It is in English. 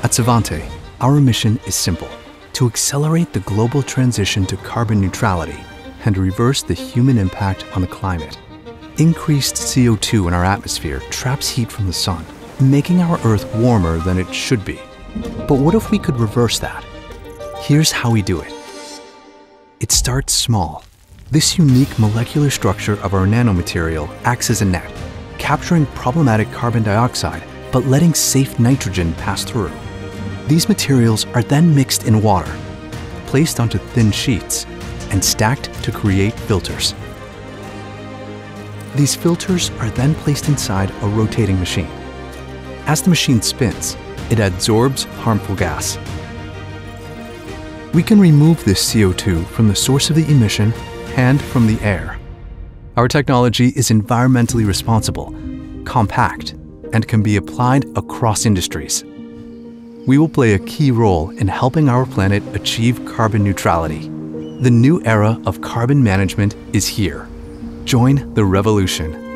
At Svante, our mission is simple: to accelerate the global transition to carbon neutrality and reverse the human impact on the climate. Increased CO2 in our atmosphere traps heat from the sun, making our Earth warmer than it should be. But what if we could reverse that? Here's how we do it. It starts small. This unique molecular structure of our nanomaterial acts as a net, capturing problematic carbon dioxide but letting safe nitrogen pass through. These materials are then mixed in water, placed onto thin sheets, and stacked to create filters. These filters are then placed inside a rotating machine. As the machine spins, it adsorbs harmful gas. We can remove this CO2 from the source of the emission and from the air. Our technology is environmentally responsible, compact, and can be applied across industries. We will play a key role in helping our planet achieve carbon neutrality. The new era of carbon management is here. Join the revolution.